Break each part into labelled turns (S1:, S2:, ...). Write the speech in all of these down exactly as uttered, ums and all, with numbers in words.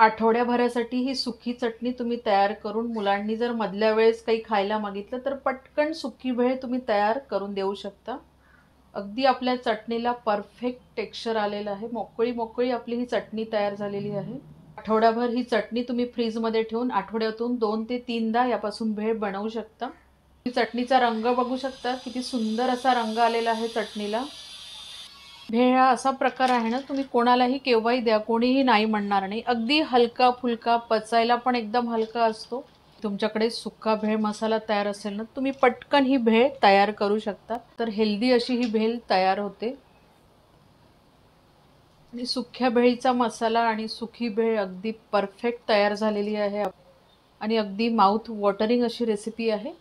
S1: आठवड्याभरासाठी ही सुकी चटणी तुम्ही तयार करून मुलांनी जर मधल्या वेळेस काही खायला मागितलं तर पटकन सुकी भेळ तुम्ही तयार करून देऊ शकता। अगदी आपल्या चटणीला परफेक्ट टेक्स्चर आलेलं आहे। मोकळी मोकळी आपली ही चटणी तयार झालेली आहे। आठवड्याभर ही चटणी तुम्ही फ्रीजमध्ये ठेवून आठवड्यातून दोन ते तीनदा यापासून भेळ बनवू शकता। ही चटणीचा रंग बघू शकता, किती सुंदर असा रंग आलेला आहे चटणीला। भेळ हा असा प्रकार आहे ना, तुम्ही कोणालाही केव्हाही द्या, कोणीही नाही म्हणणार नाही। अगदी हलका फुलका, पचायला पण एकदम हलका असतो। तुमच्याकडे सुका भेळ मसाला तयार असेल ना, तुम्ही पटकन ही भेळ तयार करू शकता। तर हेल्दी अशी ही भेळ तयार होते। आणि सुक्या भेळीचा मसाला आणि सुकी भेळ अगदी परफेक्ट तयार झालेली आहे आणि अगदी माउथ वॉटरिंग अशी रेसिपी आहे।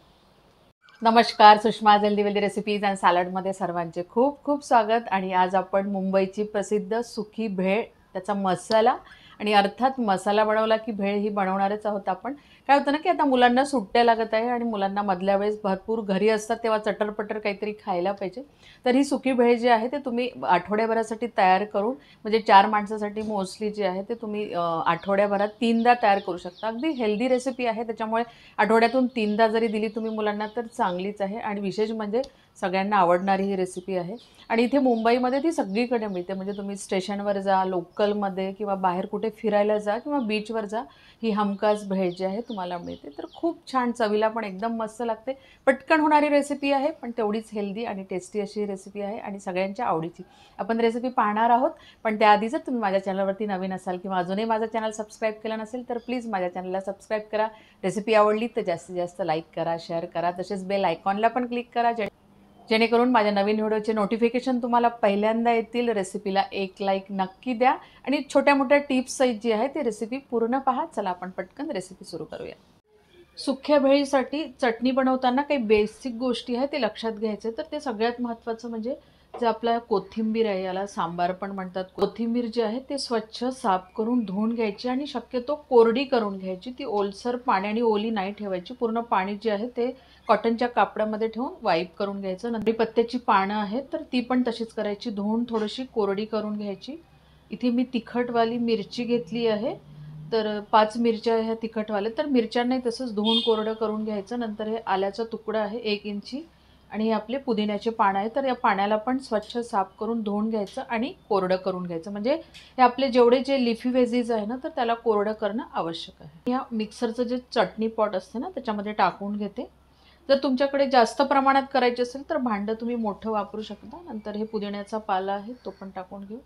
S1: नमस्कार, Sushma healthy wealthy recipes and सॅलडमध्ये सर्वांचे खूप खूप स्वागत। आणि आज आपण मुंबईची प्रसिद्ध सुकी भेळ, त्याचा मसाला आणि अर्थात मसाला बनवला की भेळ ही बनवणारच आहोत आपण। काय होतं ना की आता मुलांना सुट्ट्या लागत आहे आणि मुलांना मधल्या वेळेस भरपूर घरी असतात, तेव्हा चटरपटर काहीतरी खायला पाहिजे। तर ही सुकी भेळ जी आहे ते तुम्ही आठवड्याभरासाठी तयार करून, म्हणजे चार माणसासाठी मोस्टली जे आहे ते तुम्ही आठवड्याभरात तीनदा तयार करू शकता। अगदी हेल्दी रेसिपी आहे, त्याच्यामुळे आठवड्यातून तीनदा जरी दिली तुम्ही मुलांना तर चांगलीच आहे। आणि विशेष म्हणजे सगळ्यांना आवडणारी ही रेसिपी आहे। आणि इथे मुंबईमध्ये ती सगळीकडे मिळते, म्हणजे तुम्ही स्टेशनवर जा, लोकलमध्ये किंवा बाहेर कुठे फिरायला जा किंवा बीचवर जा, ही हमखास भेळ जी आहे तुम्हाला मिळते। तर खूप छान, चवीला पण एकदम मस्त लागते। पटकन होणारी रेसिपी आहे, पण तेवढीच हेल्दी आणि टेस्टी अशी रेसिपी आहे आणि सगळ्यांच्या आवडीची। आपण रेसिपी पाहणार आहोत, पण त्याआधी जर तुम्ही माझ्या चॅनलवरती नवीन असाल किंवा अजूनही माझं चॅनल सबस्क्राईब केलं नसेल तर प्लीज माझ्या चॅनलला सबस्क्राईब करा। रेसिपी आवडली तर जास्तीत जास्त लाईक करा, शेअर करा, तसेच बेल आयकॉनला पण क्लिक करा, जे जेणेकरून माझ्या नवीन व्हिडिओचे नोटिफिकेशन तुम्हाला पहिल्यांदा येतील। रेसिपीला एक लाईक नक्की द्या आणि छोट्या मोठ्या टिप्स सहित जी आहे ती रेसिपी पूर्ण पहा। चला आपण पटकन रेसिपी सुरू करूया। सुक्या भेळीसाठी चटणी बनवताना काही बेसिक गोष्टी आहेत ते लक्षात घ्यायचे। तर ते सगळ्यात महत्त्वाचं म्हणजे जे आपला कोथिंबीर आहे, याला सांबार पण म्हणतात। कोथिंबीर जी आहे ते स्वच्छ साफ करून धुवून घ्यायची आणि शक्यतो कोरडी करून घ्यायची। ती ओलसर पाण्याने ओली नाही ठेवायची। पूर्ण पाणी जे आहे ते कॉटनच्या कापडामध्ये ठेवून वाईप करून घ्यायचं। नंतर पत्त्याची पानं आहेत तर ती पण तशीच करायची, धुवून थोडीशी कोरडी करून घ्यायची। इथे मी तिखटवाली मिरची घेतली आहे, तर पाच मिरच्या ह्या तिखटवाल्या, तर मिरच्यांनाही तसंच धुवून कोरडं करून घ्यायचं। नंतर हे आल्याचा तुकडा आहे एक इंची आणि हे आपले पुदिन्याचे पानं आहे, तर या पाण्याला पण स्वच्छ साफ करून धुवून घ्यायचं आणि कोरडं करून घ्यायचं। म्हणजे हे आपले जेवढे जे लिफी व्हेजीज आहे ना, तर त्याला कोरडं करणं आवश्यक आहे। या मिक्सरचं जे चटणी पॉट असते ना, त्याच्यामध्ये टाकून घेते। जर तुमच्याकडे जास्त प्रमाणात करायचे असेल तर भांडं तुम्ही मोठं वापरू शकता। नंतर हे पुदिन्याचा पाला आहे तो पण टाकून घेऊ।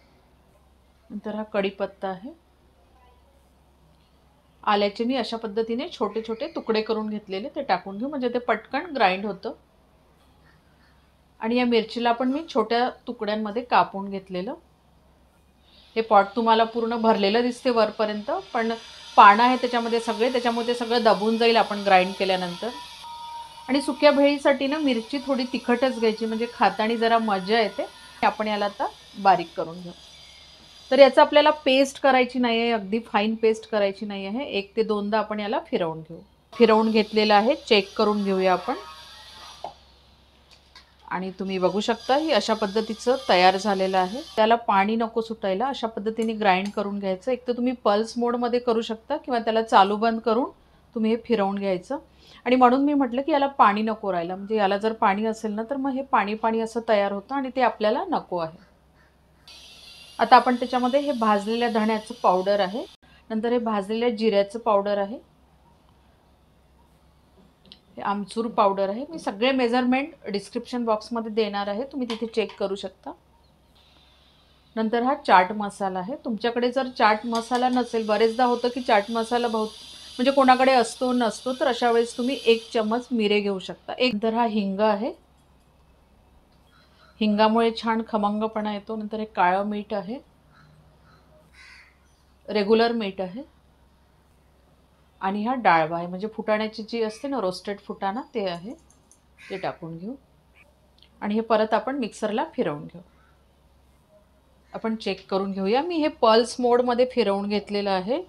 S1: नंतर हा कढीपत्ता आहे। आल्याचे मी अशा पद्धतीने छोटे छोटे तुकडे करून घेतलेले ते टाकून घेऊ, म्हणजे ते पटकन ग्राइंड होतं। आणि या मिरचीला पण मी छोट्या तुकड्यांमध्ये कापून घेतलेलं। हे पॉट तुम्हाला पूर्ण भरलेलं दिसते वरपर्यंत, पण पानं आहे त्याच्यामध्ये सगळे, त्याच्यामुळे ते सगळं दबून जाईल आपण ग्राइंड केल्यानंतर। आणि सुक्या भेळीसाठी ना मिरची थोडी तिखटच घ्यायची, म्हणजे खाताना जरा मजा येते। आपण याला आता बारीक करून घेऊ। तर याचं आपल्याला पेस्ट करायची नाही आहे, अगदी फाईन पेस्ट करायची नाही आहे। एक ते दोनदा आपण याला फिरवून घेऊ। फिरवून घेतलेलं आहे, चेक करून घेऊया आपण। आणि तुम्ही बघू शकता ही अशा पद्धतीचं तयार झालेलं आहे। त्याला पाणी नको सुटायला, अशा पद्धतीने ग्राइंड करून घ्यायचं। एक तर तुम्ही पल्स मोडमध्ये करू शकता किंवा त्याला चालू बंद करून तुम्ही हे फिरवून घ्यायचं। आणि म्हणून मी म्हटलं की याला पाणी नको राहायला, म्हणजे याला जर पाणी असेल ना तर मग हे पाणी पाणी असं तयार होतं आणि ते आपल्याला नको आहे। आता आपण त्याच्यामध्ये हे भाजलेल्या धण्याचं पावडर आहे, नंतर हे भाजलेल्या जिऱ्याचं पावडर आहे, हे आमचूर पावडर आहे। मी सगळे मेजरमेंट डिस्क्रिप्शन बॉक्समध्ये देणार आहे, तुम्ही तिथे चेक करू शकता। नंतर हा चाट मसाला आहे। तुमच्याकडे जर चाट मसाला नसेल, बरेचदा होतं की चाट मसाला बहुत म्हणजे कोणाकडे असतो नसतो, तर अशा वेळेस तुम्ही एक चम्मच मिरे घेऊ शकता। एक नंतर हा हिंग आहे, हिंगामुळे छान खमंगपणा येतो। नंतर हे काळं मीठ आहे, रेग्युलर मीठ आहे आणि हा डाळवा आहे, म्हणजे फुटाण्याची जी असते ना रोस्टेड फुटाणा ते आहे, ते टाकून घेऊ। आणि हे परत आपण मिक्सरला फिरवून घेऊ। आपण चेक करून घेऊया। मी हे पल्स मोडमध्ये फिरवून घेतलेलं आहे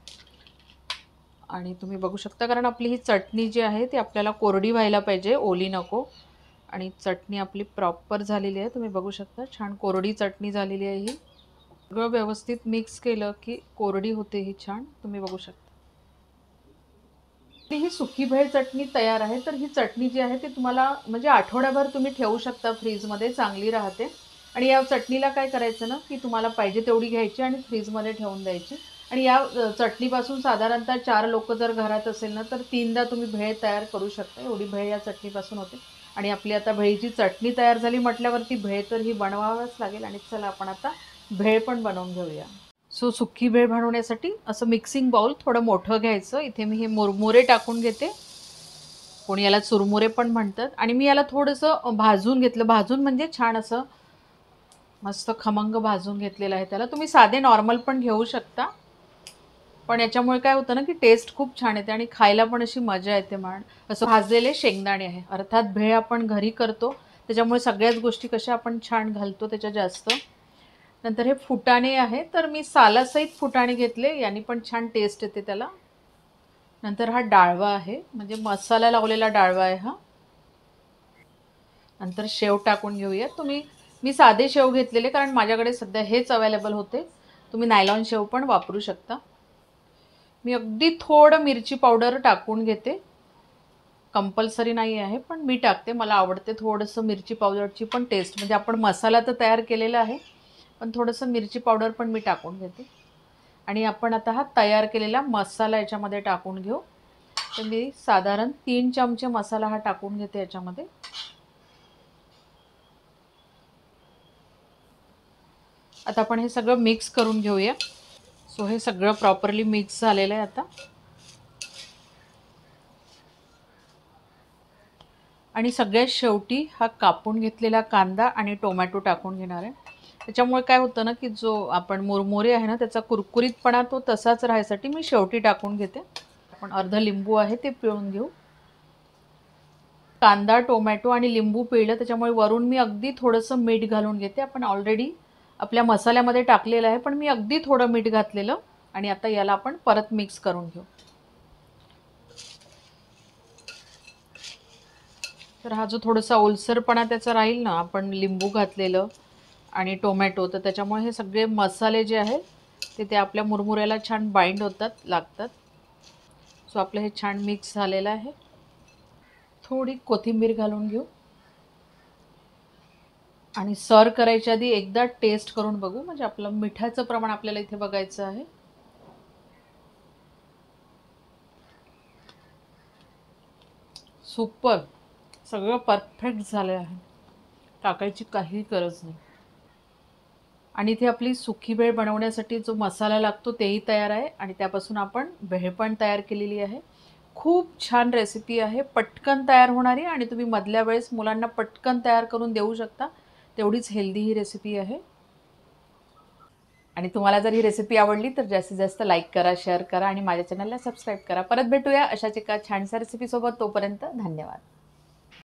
S1: आणि तुम्ही बघू शकता, कारण आपली ही चटणी जी आहे ती आपल्याला कोरडी व्हायला पाहिजे, ओली नको। आणि चटणी आपली प्रॉपर झालेली आहे, तुम्ही बघू शकता छान कोरडी चटणी झालेली आहे ही। सगळं व्यवस्थित मिक्स केलं की कोरडी होते ही छान, तुम्ही बघू शकता. ही सुकी भेळ चटणी तयार आहे. तर ही चटणी जी आहे ती तुम्हाला म्हणजे आठवड्याभर तुम्ही ठेवू शकता फ्रीजमध्ये, चांगली राहते. आणि या चटणीला काय करायचं ना, की तुम्हाला पाहिजे तेवढी घ्यायची आणि फ्रीजमध्ये ठेवून द्यायची. आणि या अ, चटणीपासून साधारणतः चार लोकं जर घरात असेल ना, तर तीनदा तुम्ही भेळ तयार करू शकता. एवढी भेळ या चटणीपासून होते. आणि आपली आता भेळीची चटणी तयार झाली म्हटल्यावरती भेळ तर ही बनवावंच लागेल. आणि चला आपण आता भेळ पण बनवून घेऊया. सो सुकी भेळ बनवण्यासाठी असं मिक्सिंग बाउल थोडं मोठं घ्यायचं. इथे मी हे मुरमुरे टाकून घेते, कोणी याला चुरमुरे पण म्हणतात. आणि मी याला थोडंसं भाजून घेतलं. भाजून म्हणजे छान असं मस्त खमंग भाजून घेतलेलं आहे. त्याला तुम्ही साधे नॉर्मल पण घेऊ शकता, पण याच्यामुळे काय होतं ना, की टेस्ट खूप छान येते आणि खायला पण अशी मजा येते. मान असं भाजलेले शेंगदाणे आहे, अर्थात भेळ आपण घरी करतो त्याच्यामुळे सगळ्याच गोष्टी कशा आपण छान घालतो त्याच्या जास्त. नंतर हे फुटाणे आहे, तर मी सालासहित फुटाणे घेतले, यांनी पण छान टेस्ट येते त्याला. नंतर हा डाळवा आहे, म्हणजे मसाला लावलेला डाळवा आहे हा. नंतर शेव टाकून घेऊया. तुम्ही मी साधे शेव घेतलेले कारण माझ्याकडे सध्या हेच अवेलेबल होते. तुम्ही नायलॉन शेव पण वापरू शकता. मी अगदी थोडं मिरची पावडर टाकून घेते, कंपल्सरी नाही आहे पण मी टाकते, मला आवडते थोडंसं मिरची पावडरची पण टेस्ट. म्हणजे आपण मसाला तर तयार केलेला आहे, पण थोडंसं मिरची पावडर पण मी टाकून घेते. आणि आपण आता हा तयार केलेला मसाला याच्यामध्ये टाकून घेऊ. तर मी साधारण तीन चमचे मसाला हा टाकून घेते याच्यामध्ये. आता आपण हे सगळं मिक्स करून घेऊया. सो हे सगळं प्रॉपरली मिक्स झालेलं आहे आता. आणि सगळ्यात शेवटी हा कापून घेतलेला कांदा आणि टोमॅटो टाकून घेणार आहे. त्याच्यामुळे काय होतं ना, की जो आपण मुरमुरे आहे ना, त्याचा कुरकुरीतपणा तो तसाच राहायसाठी मी शेवटी टाकून घेते. आपण अर्ध लिंबू आहे ते पिळून घेऊ. कांदा, टोमॅटो आणि लिंबू पिळलं त्याच्यामुळे वरून मी अगदी थोडंसं मीठ घालून घेते. आपण ऑलरेडी आपल्या मसाल्यामध्ये टाकलेलं आहे, पण मी अगदी थोडं मीठ घातलेलं. आणि आता याला आपण परत मिक्स करून घेऊ. तर हा जो थोडासा ओलसरपणा त्याचा राहील ना, आपण लिंबू घातलेलं आणि टोमॅटो, तर त्याच्यामुळे हे सगळे मसाले जे आहेत ते ते आपल्या मुरमुऱ्याला छान बाइंड होतात, लागतात. सो आपलं हे छान मिक्स झालेलं आहे. थोडी कोथिंबीर घालून घेऊ. आणि सर्व करायच्या आधी एकदा टेस्ट करून बघू, म्हणजे आपलं मिठाचं प्रमाण आपल्याला इथे बघायचं आहे. सुपर, सगळं परफेक्ट झालं आहे, टाकायची काही गरज नाही. आणि इथे आपली सुकी भेळ बनवण्यासाठी जो मसाला लागतो तेही तयार आहे आणि त्यापासून आपण भेळ पण तयार केलेली आहे. खूप छान रेसिपी आहे, पटकन तयार होणारी आणि तुम्ही मधल्या वेळेस मुलांना पटकन तयार करून देऊ शकता. तेवढीच हेल्दी ही रेसिपी आहे. आणि तुम्हाला जर ही रेसिपी आवडली तर जास्तीत जास्त लाईक करा, शेअर करा आणि माझ्या चॅनलला सबस्क्राईब करा. परत भेटूया अशाच एका छानशा रेसिपीसोबत. तोपर्यंत धन्यवाद.